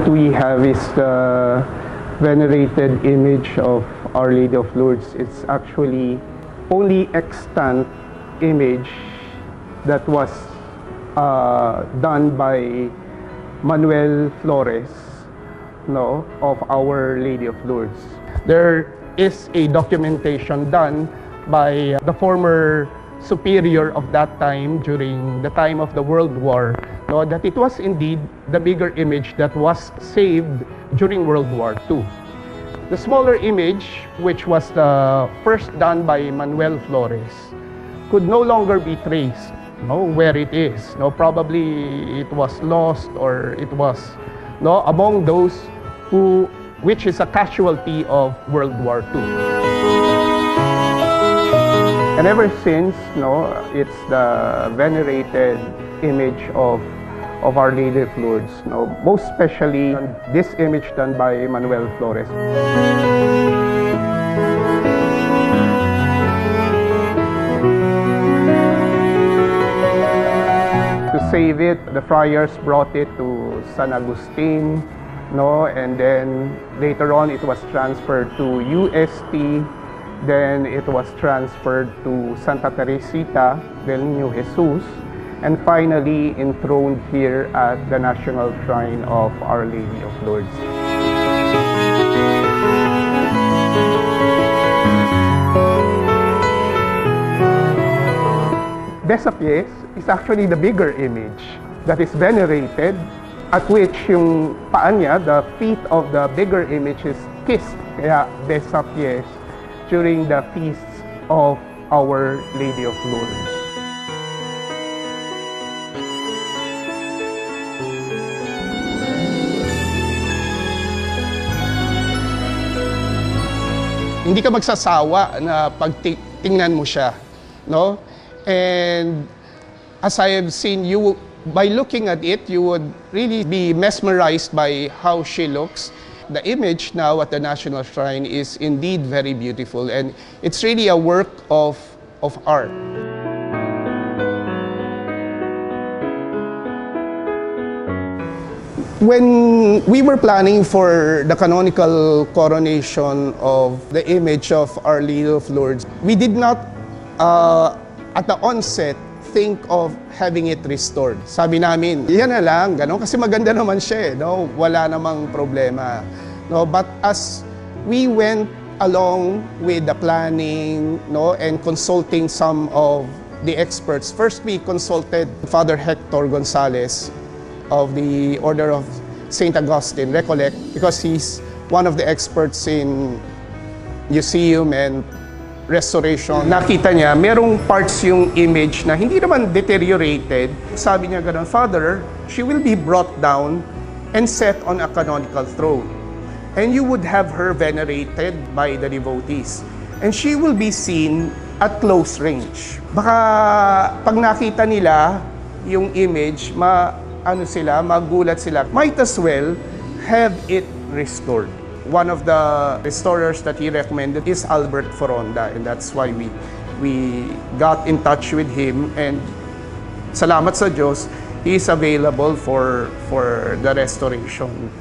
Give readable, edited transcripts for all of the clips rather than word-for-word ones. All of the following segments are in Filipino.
we have is the venerated image of Our Lady of Lourdes. It's actually only extant image that was done by Manuel Flores, no, of Our Lady of Lourdes. There is a documentation done by the former superior of that time during the time of the World War, no, that it was indeed the bigger image that was saved during World War II. The smaller image, which was the first done by Manuel Flores, could no longer be traced, no, where it is. No, probably it was lost, or it was, no, among those which is a casualty of World War II. And ever since, no, it's the venerated image of Our Lady of Lourdes, no, most especially this image done by Manuel Flores. To save it, the friars brought it to San Agustin, no, and then later on it was transferred to UST. Then it was transferred to Santa Teresita del Niño Jesus, and finally enthroned here at the National Shrine of Our Lady of Lourdes. Besapiés is actually the bigger image that is venerated, at which yung paa niya, the feet of the bigger image is kissed, kaya Besapiés, during the feasts of Our Lady of Lourdes. Hindi ka magsasawa na pagtingnan mo siya, no? And as I have seen you, by looking at it, you would really be mesmerized by how she looks. The image now at the National Shrine is indeed very beautiful, and it's really a work of art. When we were planning for the canonical coronation of the image of Our Lady of Lourdes, we did not, at the onset, think of having it restored. Sabi namin, yan na lang, gano'n, kasi maganda naman siya, no? Wala namang problema. No? But as we went along with the planning, no, and consulting some of the experts, first we consulted Father Hector Gonzalez of the Order of St. Augustine, Recollect, because he's one of the experts in museum and restoration. Nakita niya, merong parts yung image na hindi naman deteriorated. Sabi niya gano'n, Father, she will be brought down and set on a canonical throne. And you would have her venerated by the devotees. And she will be seen at close range. Baka pag nakita nila yung image, magulat sila. Might as well have it restored. One of the restorers that he recommended is Albert Foronda, and that's why we got in touch with him, and salamat sa Diyos, he is available for the restoration.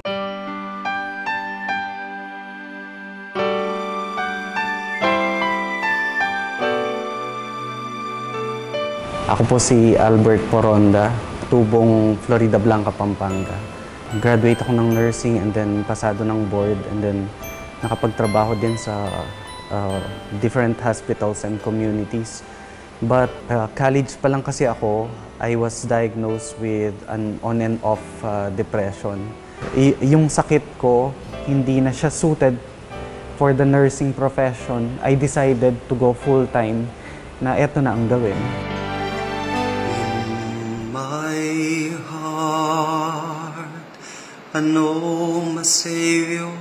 Ako po si Albert Foronda, tubong Florida Blanca, Pampanga. Graduate ako ng nursing and then pasado ng board and then nakapagtrabaho din sa different hospitals and communities. But college pa lang kasi ako, I was diagnosed with an on and off depression. Yung sakit ko, hindi na siya suited for the nursing profession. I decided to go full-time na eto na ang gawin. I know my Savior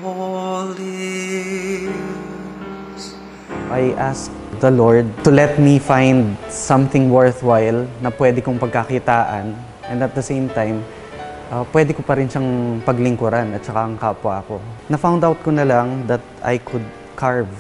lives. I asked the Lord to let me find something worthwhile na pwede kong pagkakitaan, and at the same time, pwede ko pa rin siyang paglingkuran at saka ang kapwa ko. Na-found out ko na lang that I could carve.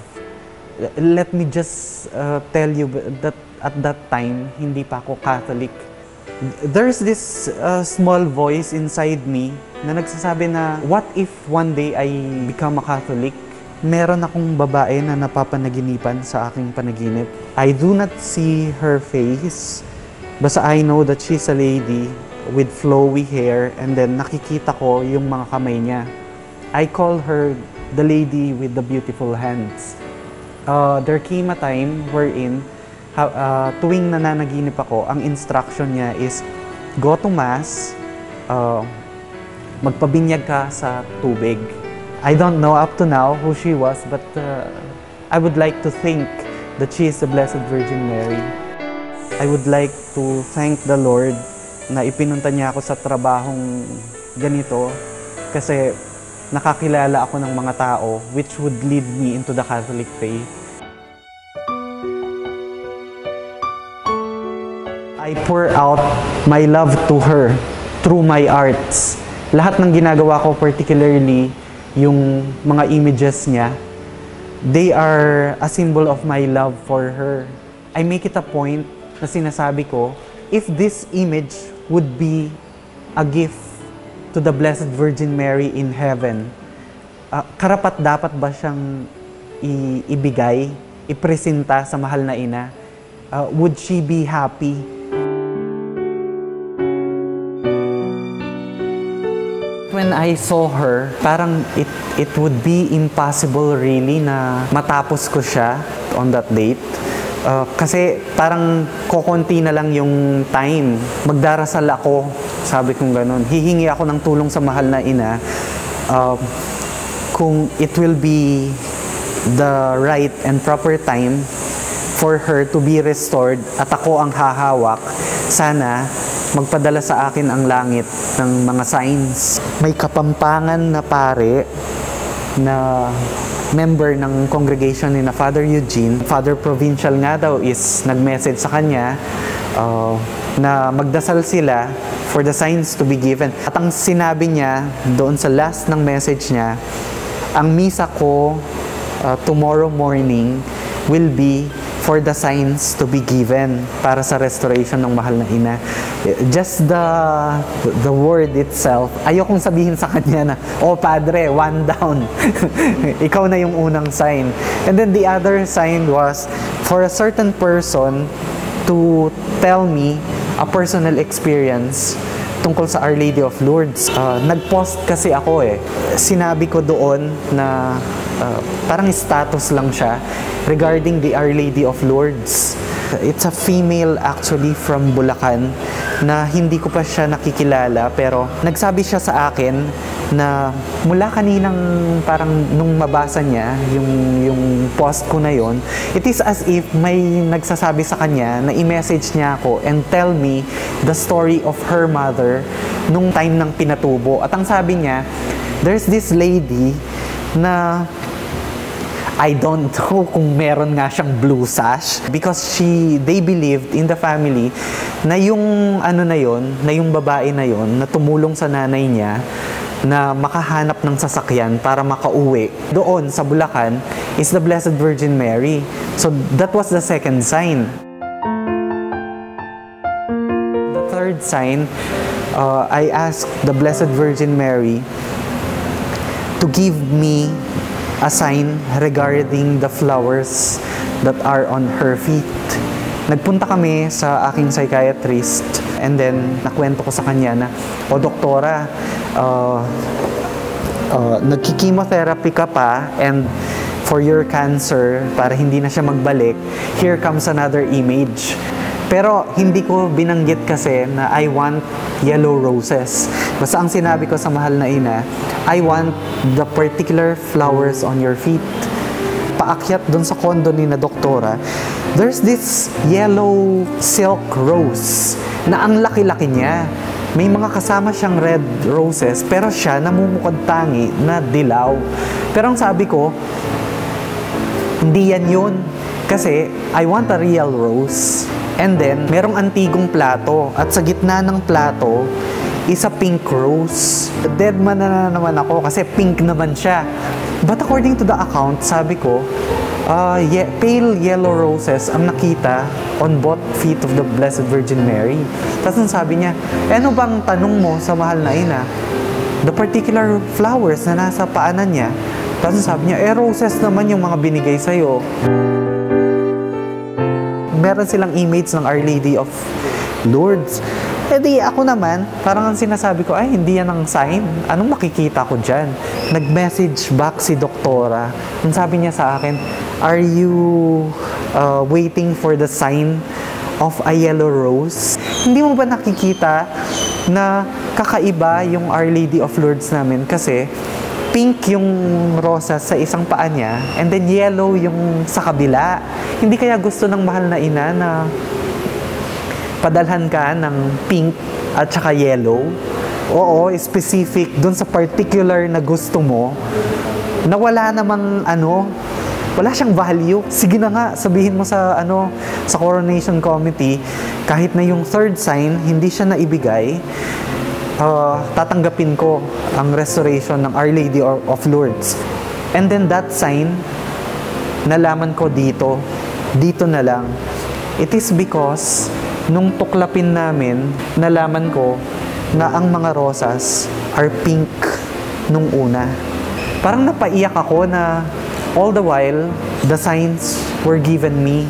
Let me just tell you that at that time, hindi pa ako Catholic. There's this small voice inside me na nagsasabi na, what if one day I become a Catholic? Meron akong babae na napapanaginipan sa aking panaginip. I do not see her face, basta I know that she's a lady with flowy hair, and then nakikita ko yung mga kamay niya. I call her the lady with the beautiful hands. There came a time wherein tuwing nananaginip ako, ang instruction niya is go to Mass, magpabinyag ka sa tubig. I don't know up to now who she was, but I would like to think that she is the Blessed Virgin Mary. I would like to thank the Lord na ipinunta niya ako sa trabahong ganito kasi nakakilala ako ng mga tao which would lead me into the Catholic faith. I pour out my love to her through my arts. Lahat ng ginagawa ko, particularly yung mga images niya, they are a symbol of my love for her. I make it a point na sinasabi ko, if this image would be a gift to the Blessed Virgin Mary in heaven, karapat-dapat ba siyang ibigay, ipresenta sa mahal na ina? Would she be happy? When I saw her, parang it would be impossible really na matapos ko siya on that date. Kasi parang kokonti na lang yung time. Magdarasal ako, sabi kong ganun. Hihingi ako ng tulong sa mahal na ina kung it will be the right and proper time for her to be restored at ako ang hahawak. Sana magpadala sa akin ang langit ng mga signs. May Kapampangan na pare na member ng congregation ni na Father Eugene. Father Provincial nga daw is nag-message sa kanya na magdasal sila for the signs to be given. At ang sinabi niya doon sa last ng message niya, ang misa ko tomorrow morning will be for the signs to be given para sa restoration ng mahal na ina. Just the word itself, ayokong sabihin sa kanya na, oh Padre, one down. Ikaw na yung unang sign. And then the other sign was for a certain person to tell me a personal experience tungkol sa Our Lady of Lourdes. Nag-post kasi ako Sinabi ko doon na parang status lang siya regarding the Our Lady of Lourdes. It's a female actually from Bulacan na hindi ko pa siya nakikilala, pero nagsabi siya sa akin na mula kaninang parang nung mabasa niya yung post ko na yon, it is as if may nagsasabi sa kanya na i-message niya ako and tell me the story of her mother nung time ng pinatubo. At ang sabi niya, there's this lady na I don't know kung meron nga siyang blue sash because they believed in the family na yung na yung babae na yon na tumulong sa nanay niya na makahanap ng sasakyan para makauwi doon sa Bulacan is the Blessed Virgin Mary. So that was the second sign. The third sign, I asked the Blessed Virgin Mary to give me a sign regarding the flowers that are on her feet. Nagpunta kami sa aking psychiatrist and then nakwento ko sa kanya na, o doktora, nagki-chemotherapy ka pa and for your cancer, para hindi na siya magbalik, here comes another image. Pero hindi ko binanggit kasi na I want yellow roses. Basta ang sinabi ko sa mahal na ina, I want the particular flowers on your feet. Paakyat dun sa kondo ni na doktora, there's this yellow silk rose na ang laki-laki niya. May mga kasama siyang red roses, pero siya namumukod tangi na dilaw. Pero ang sabi ko, hindi yan yun. Kasi I want a real rose. And then, merong antigong plato. At sa gitna ng plato, is a pink rose. Dead man na naman ako kasi pink naman siya. But according to the account, sabi ko, pale yellow roses ang nakita on both feet of the Blessed Virgin Mary. Tapos sabi niya, ano bang tanong mo sa mahal na ina? The particular flowers na nasa paanan niya. Tapos sabi niya, roses naman yung mga binigay sa'yo. Meron silang image ng Our Lady of Lourdes. E di ako naman, parang ang sinasabi ko, ay hindi yan ang sign. Anong makikita ko dyan? Nag-message back si Doktora. Ang sabi niya sa akin, are you waiting for the sign of a yellow rose? Hindi mo ba nakikita na kakaiba yung Our Lady of Lourdes namin? Kasi pink yung rosas sa isang paa niya and then yellow yung sa kabila. Hindi kaya gusto ng mahal na ina na padalhan ka ng pink at saka yellow? Oo, specific dun sa particular na gusto mo na wala namang wala siyang value. Sige na nga, sabihin mo sa sa coronation committee, kahit na yung third sign hindi siya naibigay, tatanggapin ko ang restoration ng Our Lady of Lourdes. And then that sign, nalaman ko dito na lang. It is because nung tuklapin namin, nalaman ko na ang mga rosas are pink nung una. Parang napaiyak ako na all the while, the signs were given me.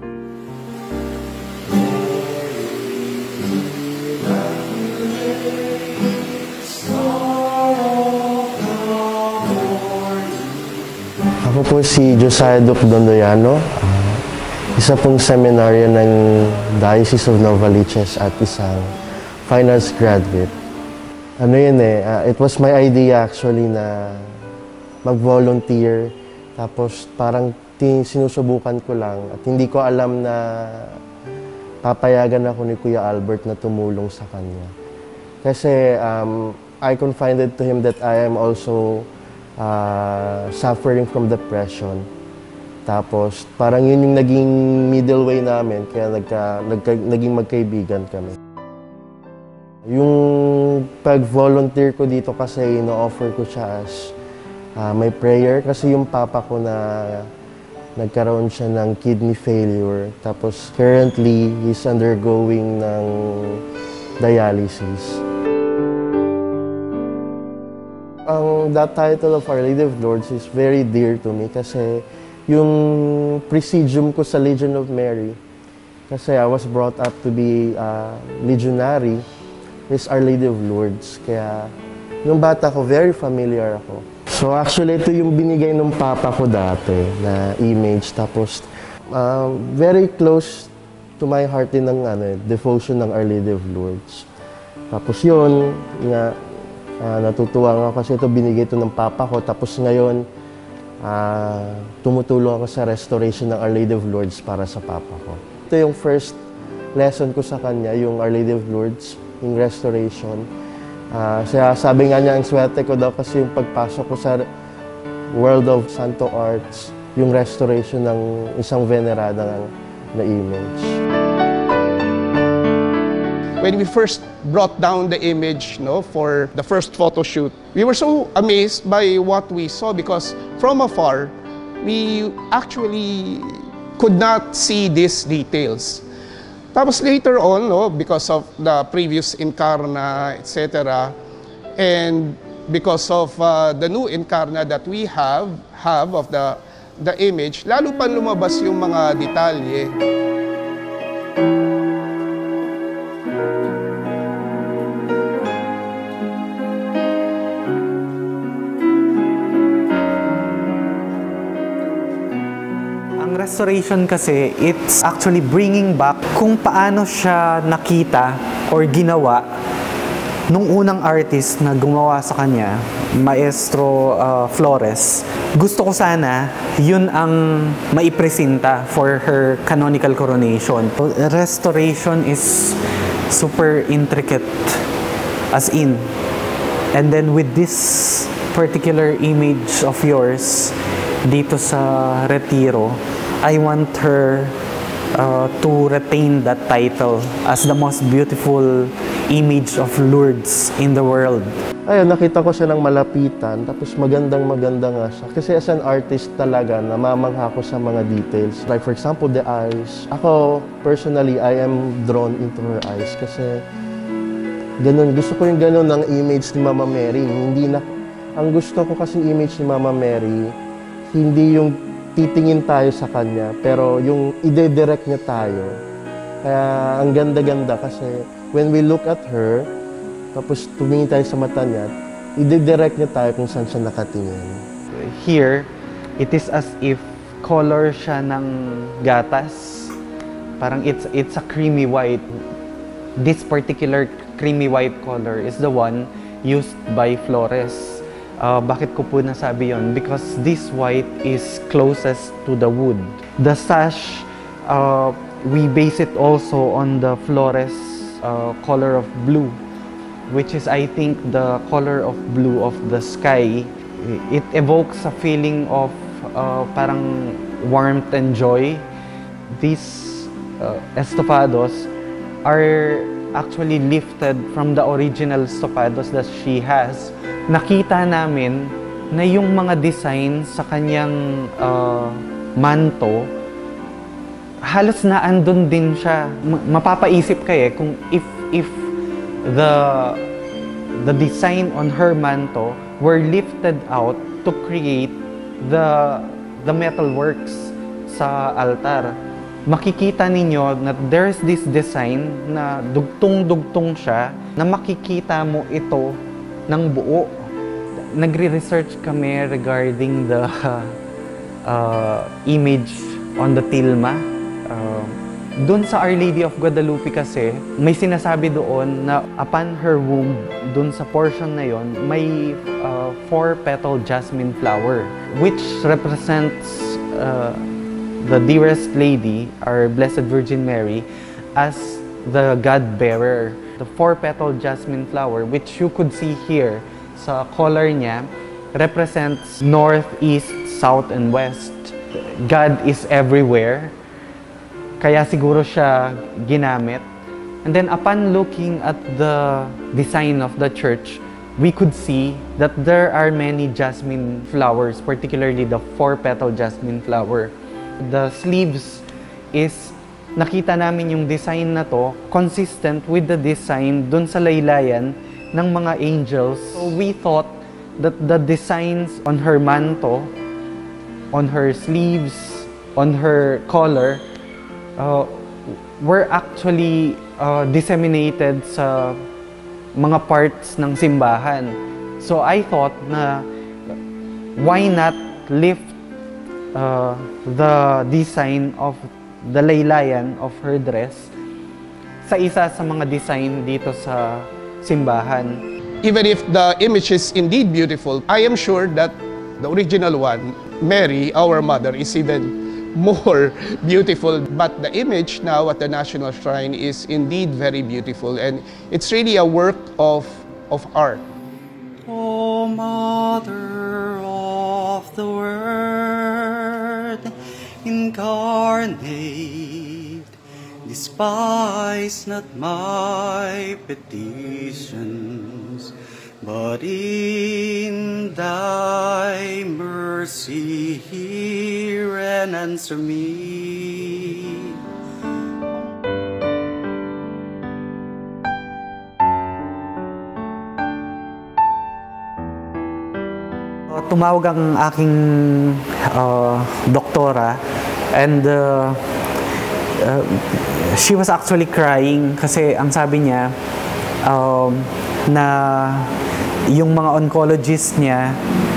Ako po si Josiah Duc Dondoyano, isa pong seminaryo ng Diocese of Novaliches at isang finance graduate. It was my idea actually na mag-volunteer, tapos parang sinusubukan ko lang at hindi ko alam na papayagan ako ni Kuya Albert na tumulong sa kanya. Kasi I confided to him that I am also suffering from depression. Tapos, parang yun yung naging middle way namin, kaya naging magkaibigan kami. Yung pag-volunteer ko dito kasi ino-offer ko siya as my prayer. Kasi yung papa ko na nagkaroon siya ng kidney failure. Tapos, currently, he's undergoing ng dialysis. That title of Our Lady of Lourdes is very dear to me kasi yung presidium ko sa Legion of Mary, kasi I was brought up to be legionary, is Our Lady of Lourdes. Kaya nung bata ko, very familiar ako. So actually, ito yung binigay ng papa ko dati na image. Tapos very close to my heart din ng devotion ng Our Lady of Lourdes. Tapos yun, natutuwa nga kasi ito binigay ito ng papa ko. Tapos ngayon, tumutulong ako sa restoration ng Our Lady of Lourdes para sa papa ko. Ito yung first lesson ko sa kanya, yung Our Lady of Lourdes, yung restoration. Sabi nga niya, ang swerte ko daw kasi yung pagpasok ko sa world of Santo Arts, yung restoration ng isang venerada na image. When we first brought down the image for the first photo shoot, we were so amazed by what we saw because from afar, we actually could not see these details. Tapos later on, because of the previous incarna, etc., and because of the new incarna that we have of the image, lalo pa lumabas yung mga detalye. Restoration kasi, it's actually bringing back kung paano siya nakita or ginawa nung unang artist na gumawa sa kanya, Maestro Flores. Gusto ko sana yun ang maipresenta for her Canonical Coronation. Restoration is super intricate, as in. And then with this particular image of yours dito sa Retiro, I want her to retain that title as the most beautiful image of Lourdes in the world. ayun, nakita ko siya ng malapitan, tapos magandang-maganda nga siya. Kasi as an artist talaga, namamangha ko sa mga details. Like for example, the eyes. Ako, personally, I am drawn into her eyes kasi ganun, gusto ko yung ganun ng image ni Mama Mary. Ang gusto ko kasing image ni Mama Mary, hindi yung titingin tayo sa kanya, pero yung ide-direct niya tayo. Kaya ang ganda-ganda kasi when we look at her, tapos tumingin tayo sa mata niya, ide-direct niya tayo kung saan siya nakatingin. Here, it is as if color siya ng gatas. Parang it's a creamy white. This particular creamy white color is the one used by Flores. Bakit ko po nasabi yon? Because this white is closest to the wood. The sash, we base it also on the Flores color of blue, which is, I think, the color of blue of the sky. It evokes a feeling of parang warmth and joy. These estofados are actually lifted from the original estofados that she has. Nakita namin na yung mga design sa kanyang manto, halos na andun din siya. Mapapaisip kayo kung if the design on her manto were lifted out to create the metal works sa altar. Makikita ninyo na there's this design na dugtong-dugtong siya na makikita mo ito ng buo. Nagre-research kami regarding the image on the tilma. Doon sa Our Lady of Guadalupe kasi, may sinasabi doon na upon her womb, doon sa portion na yon, may 4-petal jasmine flower, which represents the dearest lady, our Blessed Virgin Mary, as the God-bearer. The 4-petal jasmine flower, which you could see here sa color niya, represents north, east, south, and west. God is everywhere. Kaya siguro siya ginamit. And then upon looking at the design of the church, we could see that there are many jasmine flowers, particularly the 4-petal jasmine flower. The sleeves is, nakita namin yung design na to, consistent with the design dun sa laylayan ng mga angels. So we thought that the designs on her manto, on her sleeves, on her collar, were actually disseminated sa mga parts ng simbahan. So I thought na why not lift the design of the laylayan of her dress sa isa sa mga design dito sa simbahan. Even if the image is indeed beautiful, I am sure that the original one, Mary, our mother, is even more beautiful, but the image now at the National Shrine is indeed very beautiful, and it's really a work of art. O Mother of the Word incarnate, despise not my petitions, but in thy mercy hear and answer me. Tumawag ang aking doktora, and she was actually crying kasi ang sabi niya na yung mga oncologist niya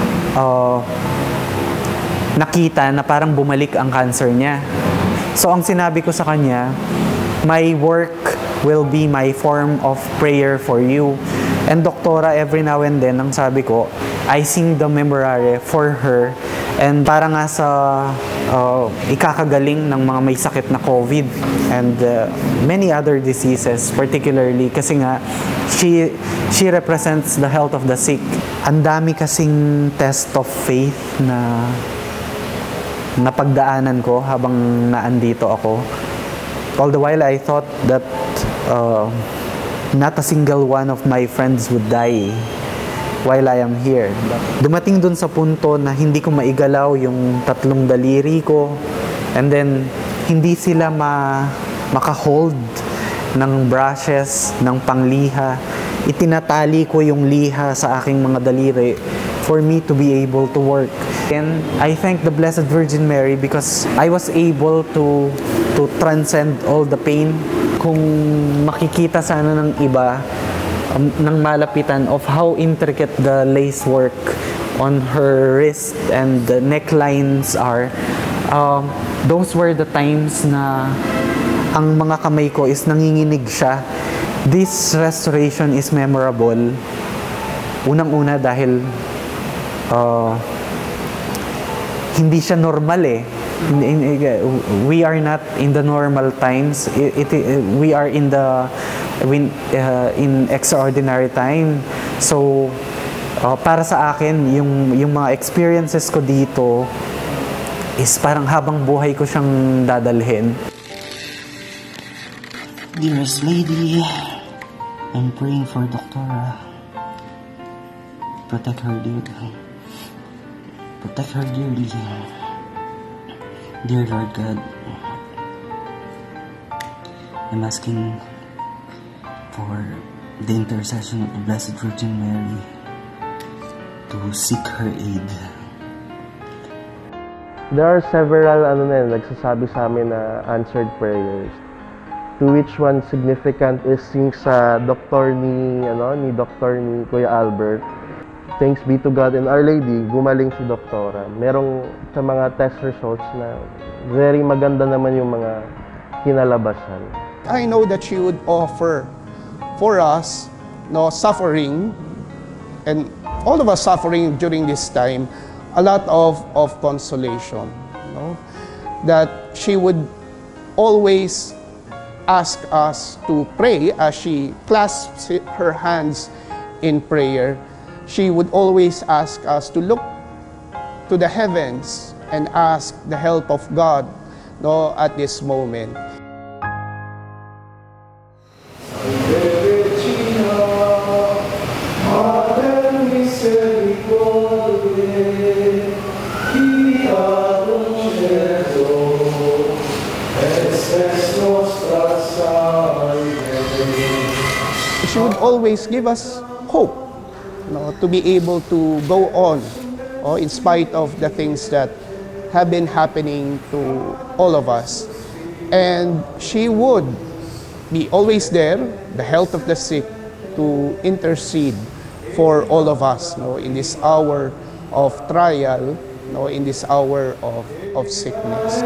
nakita na parang bumalik ang cancer niya. So ang sinabi ko sa kanya, my work will be my form of prayer for you. And doktora, every now and then, ang sabi ko, I sing the memorare for her. And para nga sa ikakagaling ng mga may sakit na COVID and many other diseases, particularly kasi nga she represents the health of the sick. Ang dami kasing test of faith na napagdaanan ko habang naandito ako. All the while I thought that not a single one of my friends would die. while I am here. Dumating dun sa punto na hindi ko maigalaw yung tatlong daliri ko, and then hindi sila maka-hold ng brushes, ng pangliha. Itinatali ko yung liha sa aking mga daliri for me to be able to work. And I thank the Blessed Virgin Mary because I was able to transcend all the pain. Kung makikita sana ng iba, ng malapitan of how intricate the lace work on her wrist and the necklines are, those were the times na ang mga kamay ko is nanginginig siya. This restoration is memorable. Unang-una dahil hindi siya normal eh. We are not in the normal times. We are in extraordinary time. So para sa akin, yung mga experiences ko dito is parang habang buhay ko siyang dadalhin. Dearest Lady, I'm praying for Doctora. Protect her dearly. Protect her dearly. Dear Lord God, I'm asking for the intercession of the Blessed Virgin Mary to seek her aid. There are several nagsasabi sa amin na answered prayers. To which one significant is yung sa doktor ni Kuya Albert. Thanks be to God and Our Lady, gumaling si Doktora. Merong sa mga test results na very maganda naman yung mga kinalabasan. I know that she would offer for us suffering, and all of us suffering during this time, a lot of consolation. That she would always ask us to pray as she clasps her hands in prayer. She would always ask us to look to the heavens and ask the help of God at this moment. She would always give us hope. To be able to go on in spite of the things that have been happening to all of us. And she would be always there, the health of the sick, to intercede for all of us in this hour of trial, in this hour of sickness.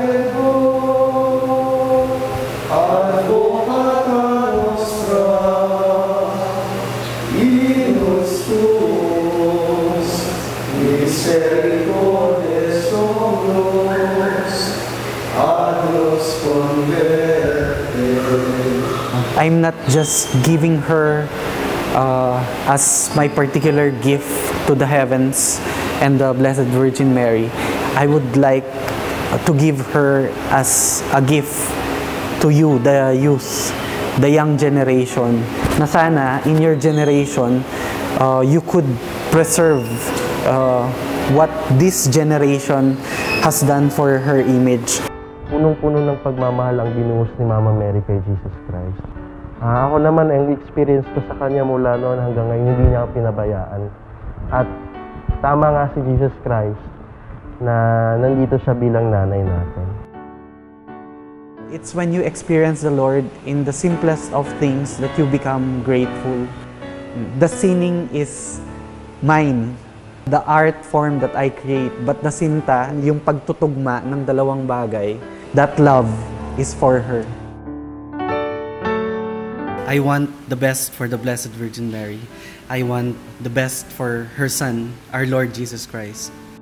I'm not just giving her as my particular gift to the heavens and the Blessed Virgin Mary. I would like to give her as a gift to you, the youth, the young generation, na sana in your generation you could preserve what this generation has done for her image. Punong-puno ng pagmamahal ang binuhos ni Mama Mary kay Jesus Christ. Ako naman, ang experience ko sa kanya mula noon hanggang ngayon, hindi niya ako pinabayaan. At tama nga si Jesus Christ na nandito siya bilang nanay natin. It's when you experience the Lord in the simplest of things that you become grateful. The singing is mine, the art form that I create, but the sinta, yung pagtutugma ng dalawang bagay, that love is for her. I want the best for the Blessed Virgin Mary. I want the best for her Son, our Lord Jesus Christ.